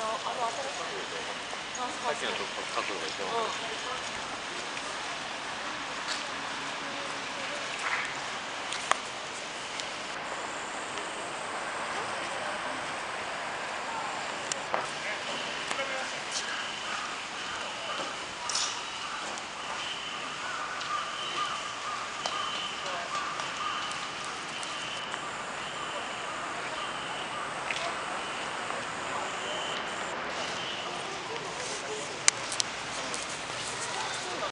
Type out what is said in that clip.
新しい。さっきのと角度でしょ。